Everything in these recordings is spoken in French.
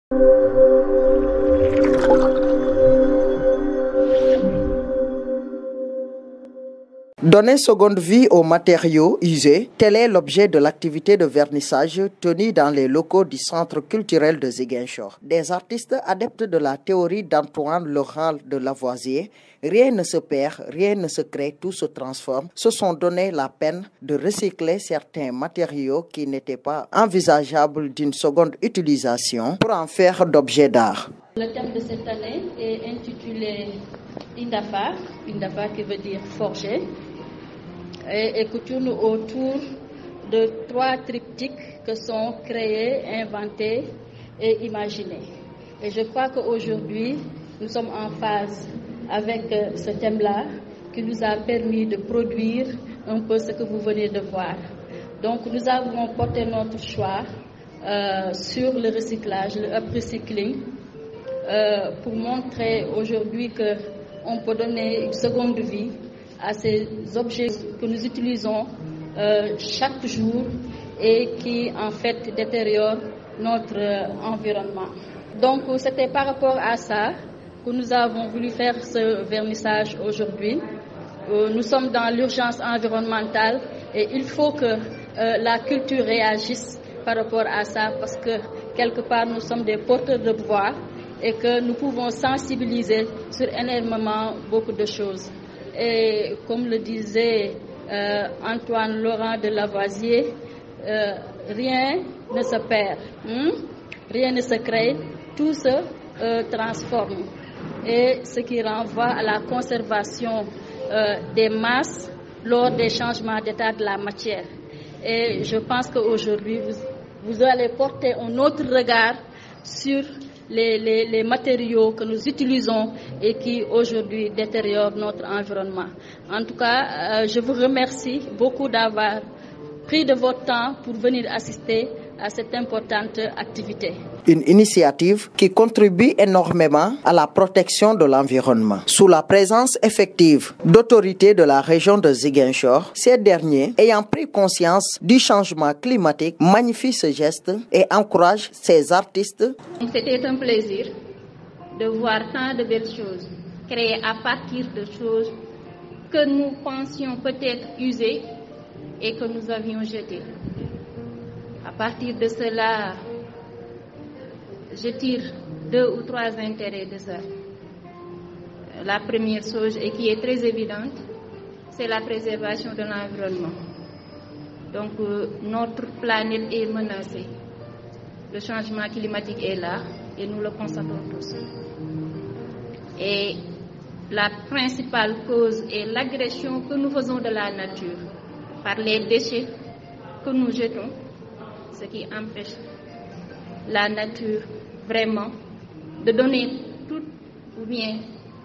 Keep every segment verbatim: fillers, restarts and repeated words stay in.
Donner seconde vie aux matériaux usés, tel est l'objet de l'activité de vernissage tenue dans les locaux du Centre culturel de Ziguinchor. Des artistes adeptes de la théorie d'Antoine Laurent de Lavoisier, rien ne se perd, rien ne se crée, tout se transforme, se sont donné la peine de recycler certains matériaux qui n'étaient pas envisageables d'une seconde utilisation pour en faire d'objets d'art. Le thème de cette année est intitulé Indafa, Indafa qui veut dire forger, et, et qui tourne autour de trois triptyques que sont créés, inventés et imaginés. Et je crois qu'aujourd'hui, nous sommes en phase avec ce thème-là qui nous a permis de produire un peu ce que vous venez de voir. Donc nous avons porté notre choix euh, sur le recyclage, le upcycling, euh, pour montrer aujourd'hui qu'on peut donner une seconde vie à ces objets que nous utilisons euh, chaque jour et qui en fait détériorent notre euh, environnement. Donc c'était par rapport à ça que nous avons voulu faire ce vernissage aujourd'hui. Euh, nous sommes dans l'urgence environnementale et il faut que euh, la culture réagisse par rapport à ça parce que quelque part nous sommes des porteurs de voix et que nous pouvons sensibiliser sur énormément beaucoup de choses. Et comme le disait euh, Antoine Laurent de Lavoisier, euh, rien ne se perd, hein? Rien ne se crée, tout se euh, transforme. Et ce qui renvoie à la conservation euh, des masses lors des changements d'état de la matière. Et je pense qu'aujourd'hui, vous, vous allez porter un autre regard sur Les, les, les matériaux que nous utilisons et qui aujourd'hui détériorent notre environnement. En tout cas, euh, je vous remercie beaucoup d'avoir pris de votre temps pour venir assister à cette importante activité. Une initiative qui contribue énormément à la protection de l'environnement. Sous la présence effective d'autorités de la région de Ziguinchor, ces derniers, ayant pris conscience du changement climatique, magnifient ce geste et encouragent ces artistes. C'était un plaisir de voir tant de belles choses créées à partir de choses que nous pensions peut-être usées et que nous avions jetées. À partir de cela, je tire deux ou trois intérêts de ça. La première chose, et qui est très évidente, c'est la préservation de l'environnement. Donc, euh, notre planète est menacée. Le changement climatique est là et nous le constatons tous. Et la principale cause est l'agression que nous faisons de la nature par les déchets que nous jetons, ce qui empêche la nature vraiment de donner tout ou bien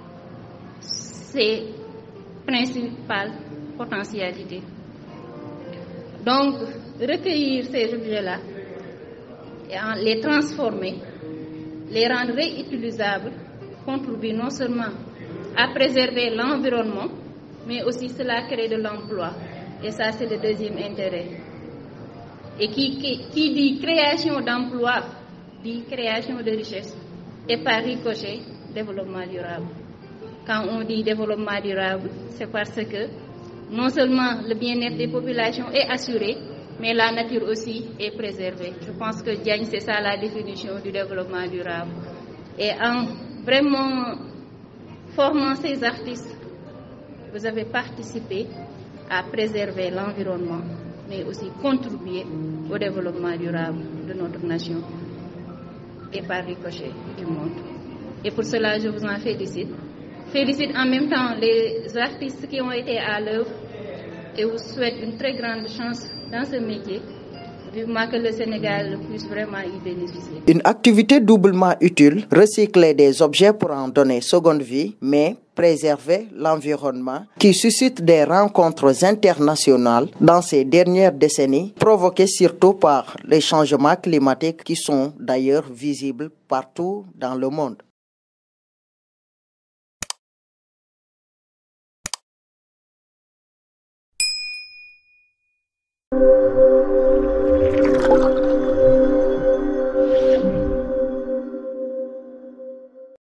ses principales potentialités. Donc, recueillir ces objets-là, et les transformer, les rendre réutilisables, contribue non seulement à préserver l'environnement, mais aussi cela crée de l'emploi. Et ça, c'est le deuxième intérêt. Et qui, qui, qui dit création d'emplois, dit création de richesse. Et par ricochet, développement durable. Quand on dit développement durable, c'est parce que non seulement le bien-être des populations est assuré, mais la nature aussi est préservée. Je pense que Diagne, c'est ça la définition du développement durable. Et en vraiment formant ces artistes, vous avez participé à préserver l'environnement, mais aussi contribuer au développement durable de notre nation et par ricochet du monde. Et pour cela, je vous en félicite. Félicite en même temps les artistes qui ont été à l'œuvre et vous souhaite une très grande chance dans ce métier, vivement que le Sénégal puisse vraiment y bénéficier. Une activité doublement utile, recycler des objets pour en donner seconde vie, mais préserver l'environnement, qui suscite des rencontres internationales dans ces dernières décennies, provoquées surtout par les changements climatiques qui sont d'ailleurs visibles partout dans le monde.